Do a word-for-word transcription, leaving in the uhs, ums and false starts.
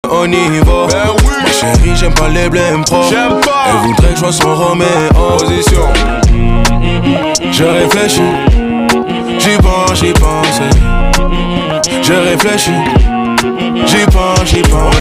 On y va. Ben oui. Ma chérie, j'aime pas les blèmes pro. J'aime pas. Elle voudrait que je sois son Roméo. Position. Je réfléchis. J'y pense, j'y pense. Je réfléchis. J'y pense, j'y pense.